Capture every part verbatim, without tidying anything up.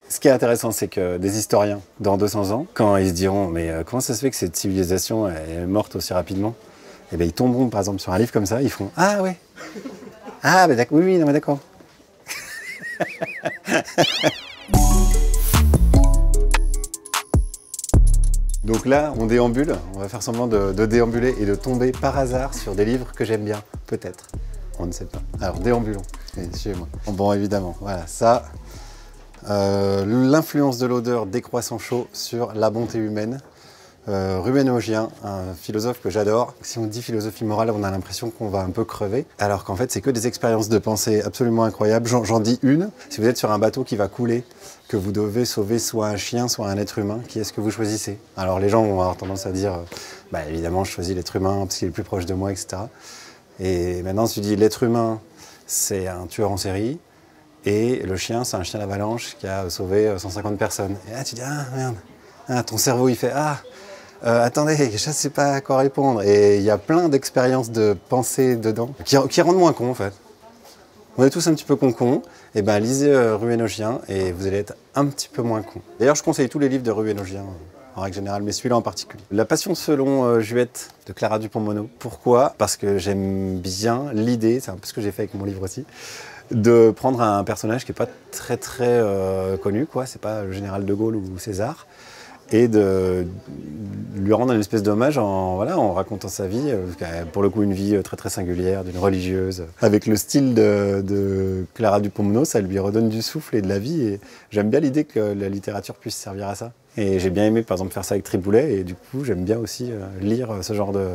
Ce qui est intéressant, c'est que des historiens, dans deux cents ans, quand ils se diront « mais euh, comment ça se fait que cette civilisation est morte aussi rapidement ?» Eh bien, ils tomberont, par exemple, sur un livre comme ça, ils feront « Ah ouais, ah bah d'accord, oui, oui, non mais d'accord. » Donc là, on déambule, on va faire semblant de, de déambuler et de tomber par hasard sur des livres que j'aime bien, peut-être. On ne sait pas. Alors, déambulons, et suivez-moi. Bon, évidemment, voilà, ça... Euh, l'influence de l'odeur décroissant chaud sur la bonté humaine. Euh, Ruben Augien, un philosophe que j'adore. Si on dit philosophie morale, on a l'impression qu'on va un peu crever, alors qu'en fait, c'est que des expériences de pensée absolument incroyables. J'en dis une. Si vous êtes sur un bateau qui va couler, que vous devez sauver soit un chien, soit un être humain, qui est-ce que vous choisissez? Alors les gens vont avoir tendance à dire, euh, bah évidemment, je choisis l'être humain parce qu'il est le plus proche de moi, et cetera. Et maintenant, si tu dis l'être humain, c'est un tueur en série. Et le chien, c'est un chien d'avalanche qui a sauvé cent cinquante personnes. Et là, tu dis, ah merde, ah, ton cerveau, il fait, ah, euh, attendez, je ne sais pas à quoi répondre. Et il y a plein d'expériences de pensée dedans qui, qui rendent moins con, en fait. On est tous un petit peu con-con. Et ben, lisez euh, Ruben Augien et vous allez être un petit peu moins con. D'ailleurs, je conseille tous les livres de Ruben Augien, en règle générale, mais celui-là en particulier. La Passion selon euh, Juette de Clara Dupont-Mono. Pourquoi? Parce que j'aime bien l'idée, c'est un peu ce que j'ai fait avec mon livre aussi, de prendre un personnage qui n'est pas très très euh, connu, quoi. C'est pas le général de Gaulle ou César, et de lui rendre une espèce d'hommage en, voilà, en racontant sa vie, euh, pour le coup une vie très très singulière, d'une religieuse. Avec le style de, de Clara Dupont-Mono, ça lui redonne du souffle et de la vie, et j'aime bien l'idée que la littérature puisse servir à ça. Et j'ai bien aimé par exemple faire ça avec Triboulet, et du coup j'aime bien aussi euh, lire ce genre de,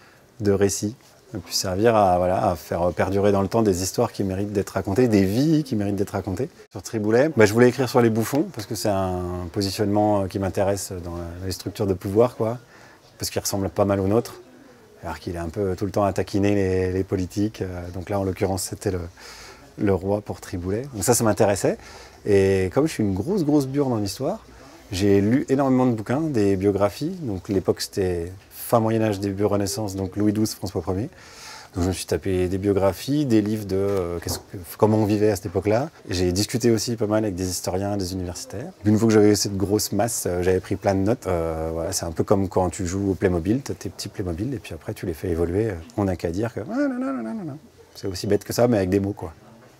de récits. Puis servir à, voilà, à faire perdurer dans le temps des histoires qui méritent d'être racontées, des vies qui méritent d'être racontées. Sur Triboulet, bah, je voulais écrire sur les bouffons, parce que c'est un positionnement qui m'intéresse dans les structures de pouvoir, quoi, parce qu'il ressemble pas mal au nôtre, alors qu'il est un peu tout le temps à taquiner les, les politiques. Donc là, en l'occurrence, c'était le, le roi pour Triboulet. Donc ça, ça m'intéressait. Et comme je suis une grosse, grosse bure dans l'histoire, j'ai lu énormément de bouquins, des biographies. Donc l'époque, c'était fin Moyen-Âge, début Renaissance, donc Louis douze, François premier. Donc je me suis tapé des biographies, des livres de euh, que, comment on vivait à cette époque-là. J'ai discuté aussi pas mal avec des historiens, des universitaires. Une fois que j'avais cette grosse masse, euh, j'avais pris plein de notes. Euh, voilà, c'est un peu comme quand tu joues au Playmobil, tu as tes petits Playmobil, et puis après tu les fais évoluer. On n'a qu'à dire que ah, non, non, non, non, non. C'est aussi bête que ça, mais avec des mots, quoi.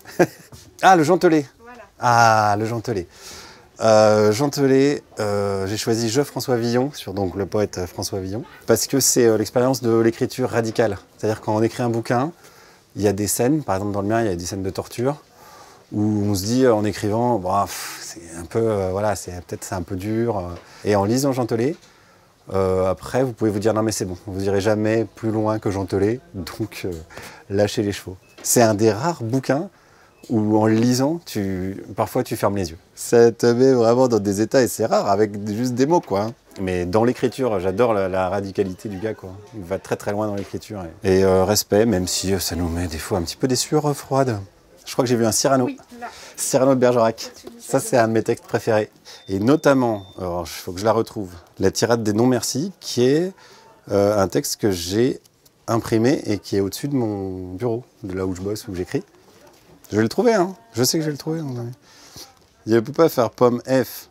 Ah, le Gentelet. Voilà. Ah, le Gentelet. Euh, Jean Telet, euh, j'ai choisi Jean-François Villon, sur donc le poète François Villon, parce que c'est euh, l'expérience de l'écriture radicale. C'est-à-dire quand on écrit un bouquin, il y a des scènes, par exemple dans le mien, il y a des scènes de torture, où on se dit en écrivant, bah, c'est un peu, euh, voilà, c'est peut-être c'est un peu dur. Euh, et en lisant Jean Telet, euh, après vous pouvez vous dire non mais c'est bon, vous irez jamais plus loin que Jean Telet, donc euh, lâchez les chevaux. C'est un des rares bouquins où en le lisant, tu, parfois tu fermes les yeux. Ça te met vraiment dans des états, et c'est rare, avec juste des mots, quoi. Mais dans l'écriture, j'adore la, la radicalité du gars, quoi. Il va très très loin dans l'écriture. Et, et euh, respect, même si ça nous met des fois un petit peu des sueurs froides. Je crois que j'ai vu un Cyrano. Oui, là. Cyrano de Bergerac. Ça, c'est un de mes textes préférés. Et notamment, il faut que je la retrouve, la tirade des non-merci, qui est euh, un texte que j'ai imprimé et qui est au-dessus de mon bureau, de là où je bosse, où j'écris. Je vais le trouver, hein. Je sais que je vais le trouver. Il ne peut pas faire pomme F.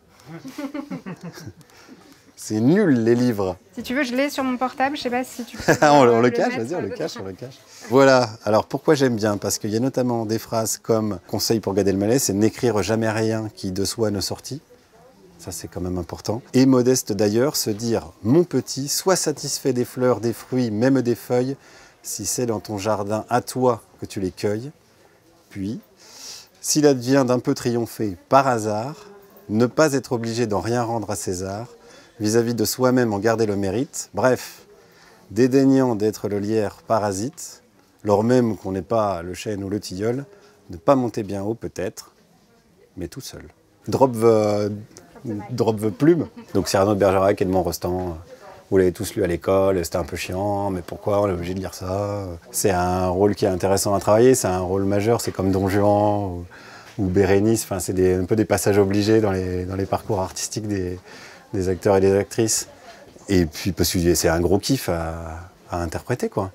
C'est nul, les livres. Si tu veux, je l'ai sur mon portable. Je sais pas si tu peux. on, on le cache, vas-y, on le cache, on le cache. Voilà. Alors, pourquoi j'aime bien? Parce qu'il y a notamment des phrases comme « Conseil pour Gad Elmaleh », c'est « N'écrire jamais rien qui de soi ne sortit ». Ça, c'est quand même important. Et modeste d'ailleurs, se dire « Mon petit, sois satisfait des fleurs, des fruits, même des feuilles, si c'est dans ton jardin à toi que tu les cueilles. » Puis, s'il advient d'un peu triompher par hasard, ne pas être obligé d'en rien rendre à César, vis-à-vis de soi-même en garder le mérite, bref, dédaignant d'être le lierre parasite, lors même qu'on n'est pas le chêne ou le tilleul, ne pas monter bien haut peut-être, mais tout seul. Drop the, drop the plume. Donc Cyrano de Bergerac, Edmond Rostand. Vous l'avez tous lu à l'école, c'était un peu chiant, mais pourquoi on est obligé de lire ça? C'est un rôle qui est intéressant à travailler, c'est un rôle majeur, c'est comme Don Juan ou, ou Bérénice, enfin, c'est un peu des passages obligés dans les, dans les parcours artistiques des, des acteurs et des actrices. Et puis parce que c'est un gros kiff à, à interpréter, quoi.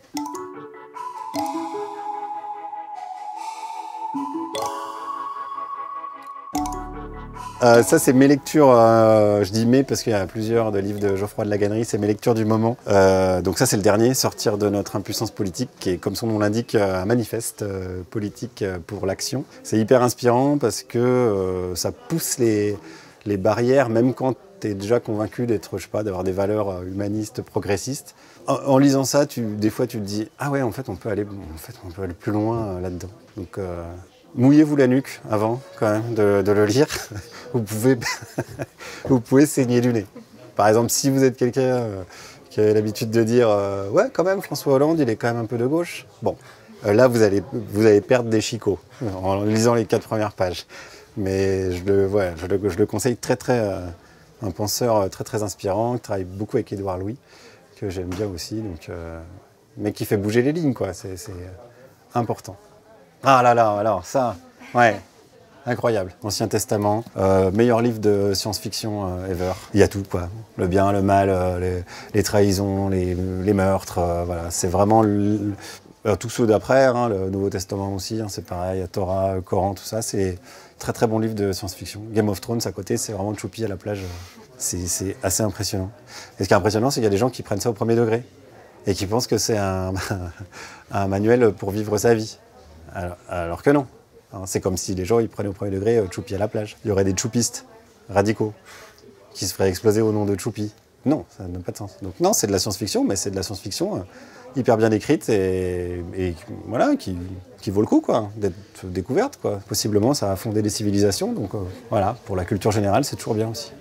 Euh, ça, c'est mes lectures, euh, je dis mes parce qu'il y a plusieurs de livres de Geoffroy de Laganerie, c'est mes lectures du moment. Euh, donc ça, c'est le dernier, Sortir de notre impuissance politique, qui est, comme son nom l'indique, un manifeste euh, politique pour l'action. C'est hyper inspirant parce que euh, ça pousse les, les barrières, même quand tu es déjà convaincu d'être, je sais pas, d'avoir des valeurs humanistes, progressistes. En, en lisant ça, tu, des fois, tu te dis, ah ouais, en fait, on peut aller, en fait, on peut aller plus loin euh, là-dedans. Donc, euh, mouillez-vous la nuque avant, quand même, de, de le lire. Vous pouvez, vous pouvez saigner du nez. Par exemple, si vous êtes quelqu'un euh, qui a l'habitude de dire euh, « Ouais, quand même, François Hollande, il est quand même un peu de gauche », bon, euh, là, vous allez, vous allez perdre des chicots en lisant les quatre premières pages. Mais je le, ouais, je le, je le conseille très, très, euh, un penseur très, très inspirant, qui travaille beaucoup avec Édouard Louis, que j'aime bien aussi, donc, euh, mais qui fait bouger les lignes, quoi. C'est important. Ah là là, alors ça, ouais. Incroyable. Ancien Testament, euh, meilleur livre de science-fiction euh, ever. Il y a tout, quoi. Le bien, le mal, euh, les, les trahisons, les, les meurtres, euh, voilà. C'est vraiment le, euh, tous ceux d'après, hein, le Nouveau Testament aussi, hein, c'est pareil, Torah, Coran, tout ça, c'est très très bon livre de science-fiction. Game of Thrones à côté, c'est vraiment Choupi à la plage. C'est assez impressionnant. Et ce qui est impressionnant, c'est qu'il y a des gens qui prennent ça au premier degré et qui pensent que c'est un, un manuel pour vivre sa vie. Alors, alors que non. C'est comme si les gens ils prenaient au premier degré euh, Choupi à la plage. Il y aurait des choupistes radicaux qui se feraient exploser au nom de Choupi. Non, ça n'a pas de sens. Donc non, c'est de la science-fiction, mais c'est de la science-fiction euh, hyper bien écrite et, et voilà, qui, qui vaut le coup quoi, d'être découverte, quoi. Possiblement, ça a fondé des civilisations, donc euh, voilà, pour la culture générale, c'est toujours bien aussi.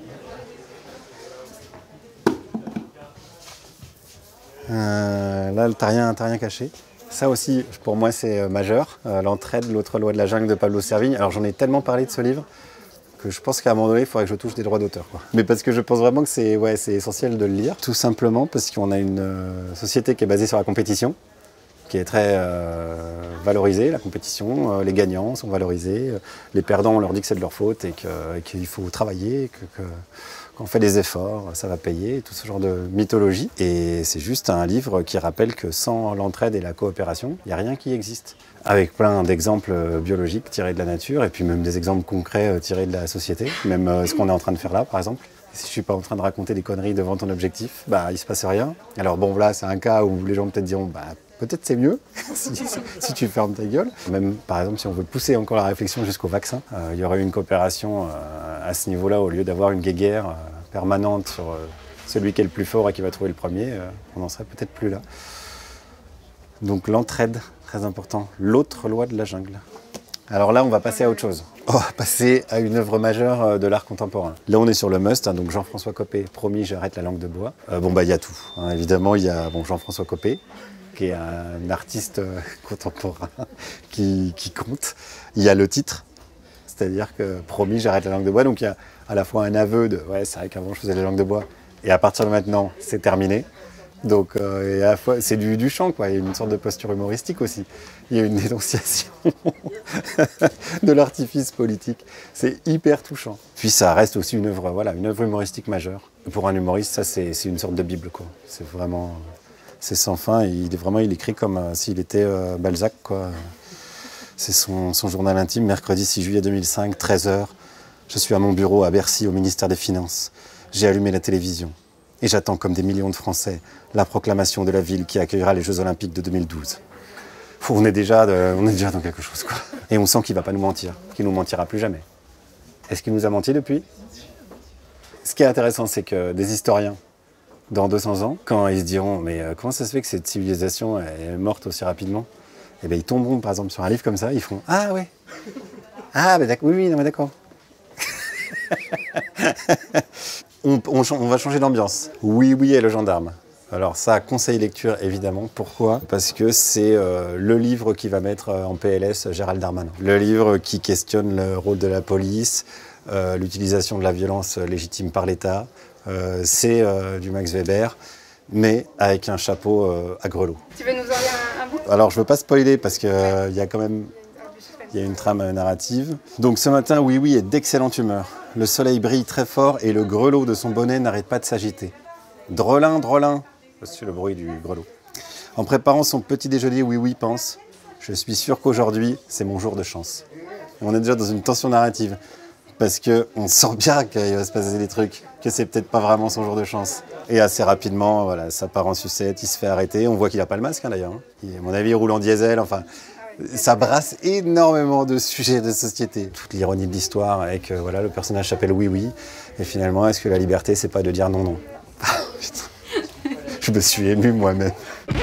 Euh, là, t'as rien, t'as rien caché. Ça aussi, pour moi, c'est majeur. Euh, L'entraide, l'autre loi de la jungle de Pablo Servigne. Alors, j'en ai tellement parlé de ce livre que je pense qu'à un moment donné, il faudrait que je touche des droits d'auteur. Mais parce que je pense vraiment que c'est ouais, c'est essentiel de le lire. Tout simplement parce qu'on a une euh, société qui est basée sur la compétition, qui est très euh, valorisée, la compétition. Euh, les gagnants sont valorisés. Les perdants, on leur dit que c'est de leur faute et qu'il faut travailler, que... que on fait des efforts, ça va payer, tout ce genre de mythologie. Et c'est juste un livre qui rappelle que sans l'entraide et la coopération, il n'y a rien qui existe. Avec plein d'exemples biologiques tirés de la nature et puis même des exemples concrets tirés de la société, même ce qu'on est en train de faire là par exemple. Si je ne suis pas en train de raconter des conneries devant ton objectif, bah, il ne se passe rien. Alors bon, là, c'est un cas où les gens peut-être diront bah, peut-être c'est mieux si, si tu fermes ta gueule. Même par exemple, si on veut pousser encore la réflexion jusqu'au vaccin, euh, il y aurait eu une coopération euh, à ce niveau-là au lieu d'avoir une guéguerre euh, permanente sur euh, celui qui est le plus fort et qui va trouver le premier, euh, on n'en serait peut-être plus là. Donc l'entraide, très important. L'autre loi de la jungle. Alors là, on va passer à autre chose. On va passer à une œuvre majeure de l'art contemporain. Là, on est sur le must, hein, donc Jean-François Copé, promis, j'arrête la langue de bois. Euh, bon, bah, il y a tout. Hein. Évidemment, il y a bon, Jean-François Copé, qui est un artiste euh, contemporain qui, qui compte. Il y a le titre, c'est-à-dire que promis, j'arrête la langue de bois. Donc, il y a à la fois un aveu de ouais, c'est vrai qu'avant, je faisais la langue de bois, et à partir de maintenant, c'est terminé. Donc, euh, et à la fois, c'est du, du chant, quoi. Il y a une sorte de posture humoristique aussi. Il y a une dénonciation de l'artifice politique. C'est hyper touchant. Puis ça reste aussi une œuvre, voilà, une œuvre humoristique majeure. Pour un humoriste, ça, c'est une sorte de Bible, quoi. C'est vraiment, c'est sans fin. Il est vraiment, il écrit comme euh, s'il était euh, Balzac, quoi. C'est son, son journal intime, mercredi six juillet deux mille cinq, treize heures. Je suis à mon bureau à Bercy, au ministère des Finances. J'ai allumé la télévision. Et j'attends, comme des millions de Français, la proclamation de la ville qui accueillera les Jeux Olympiques de deux mille douze. On est déjà, de, on est déjà dans quelque chose, quoi. Et on sent qu'il ne va pas nous mentir, qu'il ne nous mentira plus jamais. Est-ce qu'il nous a menti depuis? Ce qui est intéressant, c'est que des historiens, dans deux cents ans, quand ils se diront « mais comment ça se fait que cette civilisation est morte aussi rapidement ?» Eh bien, ils tomberont, par exemple, sur un livre comme ça, ils font « Ah ouais, ah ben d'accord, oui, oui, non mais d'accord. » On, on, on va changer d'ambiance. Oui, oui, et le gendarme. Alors ça, conseil lecture, évidemment. Pourquoi? Parce que c'est euh, le livre qui va mettre en P L S Gérald Darmanin. Le livre qui questionne le rôle de la police, euh, l'utilisation de la violence légitime par l'État. Euh, c'est euh, du Max Weber, mais avec un chapeau euh, à grelots. Tu veux nous en lire un, un bout? Alors, je ne veux pas spoiler parce qu'il euh, y a quand même... Il y a une trame narrative. Donc ce matin, Oui Oui est d'excellente humeur. Le soleil brille très fort et le grelot de son bonnet n'arrête pas de s'agiter. Drôlin, drôlin, c'est le bruit du grelot. En préparant son petit déjeuner, Oui Oui pense, je suis sûr qu'aujourd'hui, c'est mon jour de chance. Et on est déjà dans une tension narrative. parce qu'on sent bien qu'il va se passer des trucs, que c'est peut-être pas vraiment son jour de chance. Et assez rapidement, voilà, ça part en sucette, il se fait arrêter. On voit qu'il n'a pas le masque hein, d'ailleurs. Hein. À mon avis, il roule en diesel, enfin... Ça brasse énormément de sujets de société. Toute l'ironie de l'histoire avec, euh, voilà, le personnage s'appelle Oui Oui. Et finalement, est-ce que la liberté, c'est pas de dire non non? Je me suis ému moi-même.